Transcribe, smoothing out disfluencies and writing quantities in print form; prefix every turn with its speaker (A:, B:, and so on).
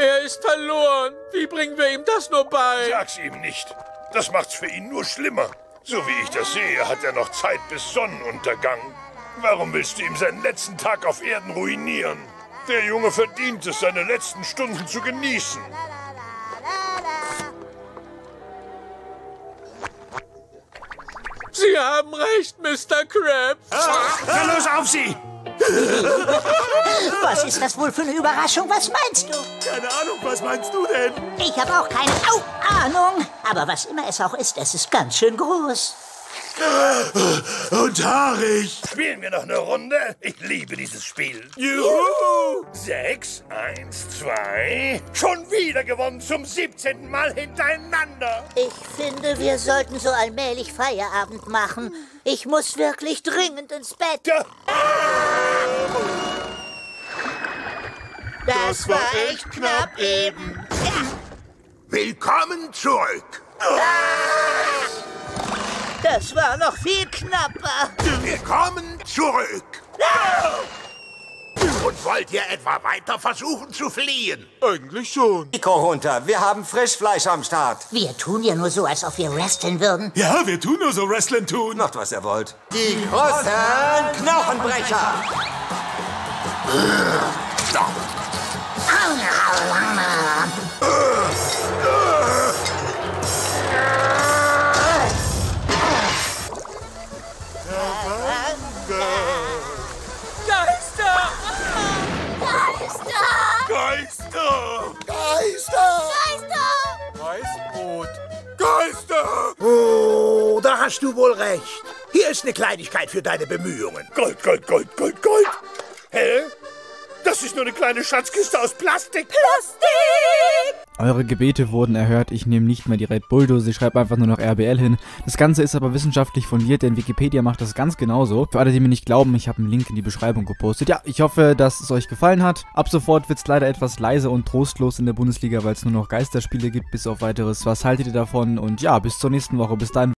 A: Er ist verloren. Wie bringen wir ihm das nur bei?
B: Sag's ihm nicht. Das macht's für ihn nur schlimmer. So wie ich das sehe, hat er noch Zeit bis Sonnenuntergang. Warum willst du ihm seinen letzten Tag auf Erden ruinieren? Der Junge verdient es, seine letzten Stunden zu genießen.
A: Sie haben recht, Mr. Krabs.
B: Na los, auf sie!
C: Was ist das wohl für eine Überraschung? Was meinst du?
B: Keine Ahnung, was meinst du denn?
C: Ich habe auch keine Ahnung. Aber was immer es auch ist, es ist ganz schön groß.
B: Und haarig. Spielen wir noch eine Runde? Ich liebe dieses Spiel. Juhu! 6, 1, 2. Schon wieder gewonnen zum 17. Mal hintereinander.
C: Ich finde, wir sollten so allmählich Feierabend machen. Ich muss wirklich dringend ins Bett.
B: Ja.
C: Das war echt knapp eben. Ja.
B: Willkommen zurück.
C: Das war noch viel knapper.
B: Willkommen zurück. Und wollt ihr etwa weiter versuchen zu fliehen?
A: Eigentlich schon.
D: Mikro runter, wir haben Frischfleisch am Start.
C: Wir tun ja nur so, als ob wir wresteln würden.
B: Ja, wir tun nur so Wrestling tun.
D: Macht, was ihr wollt. Die großen Knochenbrecher.
A: Geister! Weißbrot. Geister!
E: Oh, da hast du wohl recht. Hier ist eine Kleinigkeit für deine Bemühungen.
B: Gold, Gold, Gold, Gold, Gold. Hä? Das ist nur eine kleine Schatzkiste aus Plastik.
F: Eure Gebete wurden erhört, ich nehme nicht mehr die Red Bull-Dose, ich schreibe einfach nur noch RBL hin. Das Ganze ist aber wissenschaftlich fundiert, denn Wikipedia macht das ganz genauso. Für alle, die mir nicht glauben, ich habe einen Link in die Beschreibung gepostet. Ja, ich hoffe, dass es euch gefallen hat. Ab sofort wird es leider etwas leise und trostlos in der Bundesliga, weil es nur noch Geisterspiele gibt, bis auf weiteres. Was haltet ihr davon? Und ja, bis zur nächsten Woche. Bis dahin.